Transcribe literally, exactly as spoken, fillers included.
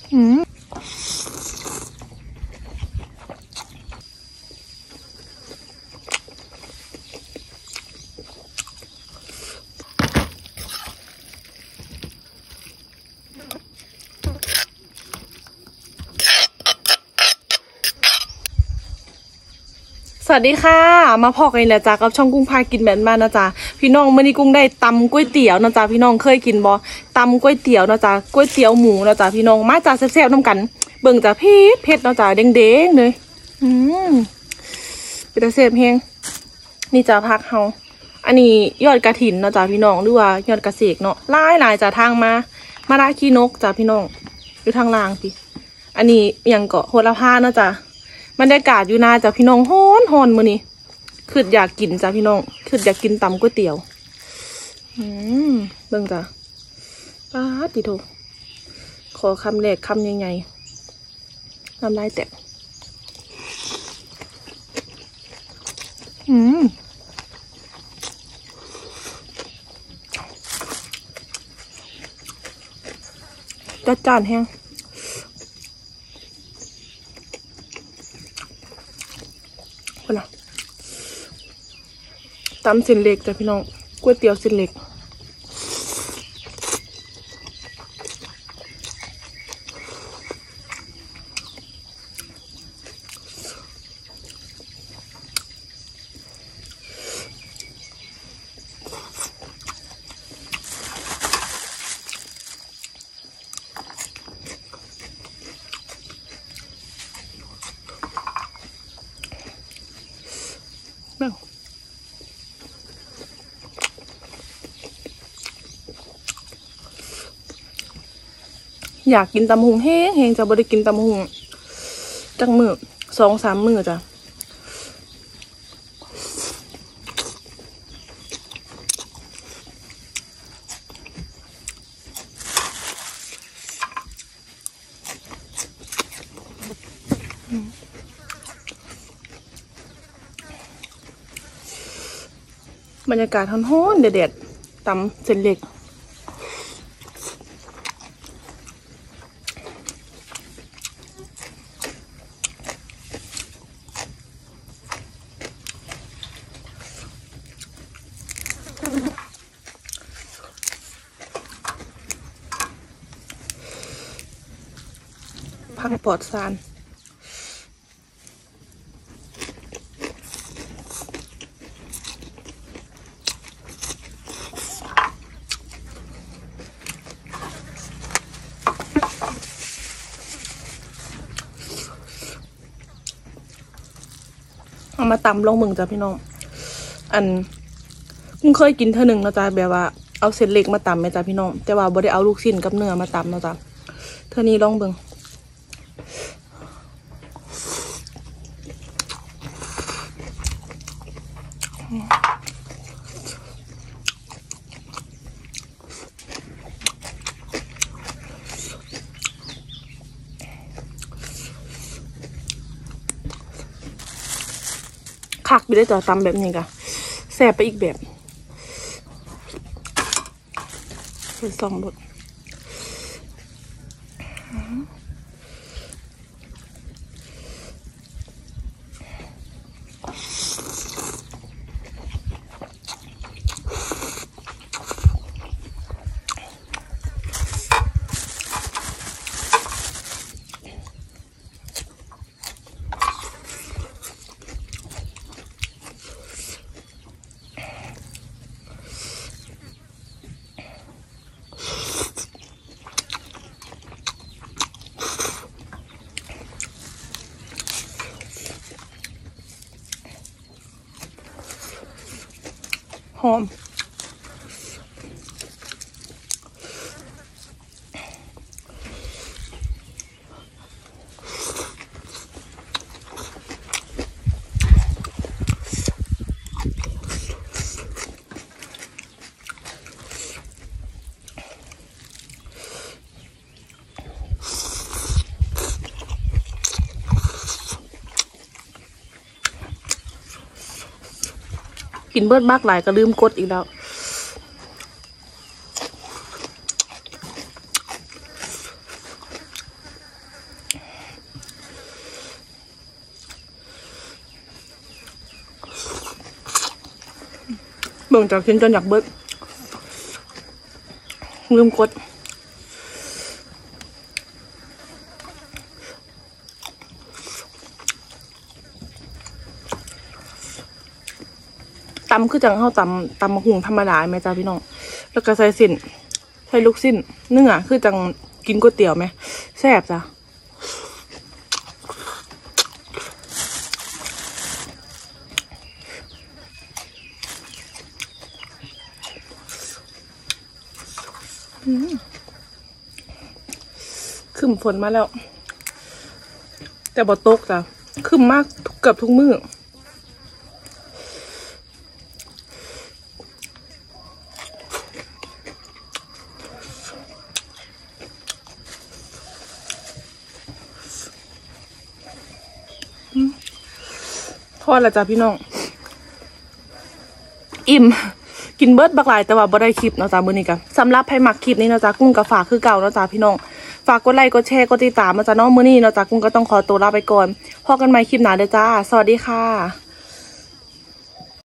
อืมสวัสดีค่ะมาพอกันแล้วจ้ากับช่องกุ้งพากินแบนมานะจ๊ะพี่น้องเมื่อนี้กุ้งได้ตำก๋วยเตี๋ยวนะจ๊ะพี่น้องเคยกินบ่ตำก๋วยเตี๋ยวนะจ๊ะก๋วยเตี๋ยวหมูนะจ๊ะพี่น้องมาจ้าแซ่บๆน้ำกันเบิ่งจ้ะพี่เผ็ดนะจ๊ะเด้งๆเลยอืมเป็นแซ่บแฮงนี่จ้าพักเฮาอันนี้ยอดกระถินนะจ๊ะพี่น้องหรือว่ายอดกระเสกเนาะหลายหลายจ้ะทางมามาได้ขี้นกจ้ะพี่น้องอยู่ทางล่างพี่อันนี้ยังเกาะโหระพานะจ๊ะบรรยากาศอยู่นาจ้ะพี่น้องฮ้อนฮ้อนมื้อนี้คืออยากกินจ้ะพี่น้องคืออยากกินตำก๋วยเตี๋ยวอืมเบิ่งจ้ะป้าติโถขอคำแรกคำใหญ่ๆน้ำลายแตกอืมจัดจ้านแห้งนะตำเส้นเล็กจ้ะพี่น้องก๋วยเตี๋ยวเส้นเล็กอยากกินตำหุงแห้งแห้งจะบ่ได้กินตำหุงจักมือสองสามมือจ้ะบรรยากาศร้อนๆเด็ดๆตำเส้นเล็กพังปลอดสารเอามาตำลงมึงจ้ะพี่น้องอันกุ้งเคยกินเท่าหนึ่งนะจ๊ะแบบว่าเอาเส้นเล็กมาตำไหมจ๊ะพี่น้องแต่ว่าบ่ได้เอาลูกชิ้นกับเนื้อมาตำนะจ๊ะเท่านี้ลองเบิ่งคักไปได้จ้ะตำแบบนี้กะแซ่บไปอีกแบบเป็นสองรสหอมกินเบิดมากหลายก็ลืมกดอีกแล้ว อเบิ่งจากกินจนอยากเบิดลืมกดตำคือจังเข้าตำตำมะฮุงธรรมดาไหมจ้าพี่น้องแล้วก็ใส่สิ้นใส่ลูกสิ้นเนื้อคือจังกินก๋วยเตี๋ยวไหมแซ่บจ้ะขึ้นฝนมาแล้วแต่บ่ตกจ้ะขึ้นมากเกือบทุกมื้อทอดแล้วจ้ะพี่น้องอิ่มกินเบิร์ดบักหลายแต่ว่าบ่ได้คลิปเนาะจ้ะมื้อนี้กันสำหรับใครมักคลิปนี้เนาะจ้ะกุ้งกับฝากคือเก่าเนาะจ้ะพี่น้องฝากกดไลค์กดแชร์กดติดตามเนาะจ้ะเนาะมื้อนี้เนาะจ้ะกุ้งก็ต้องขอตัวลาไปก่อนพบกันใหม่คลิปหน้าเด้อจ้าสวัสดีค่ะ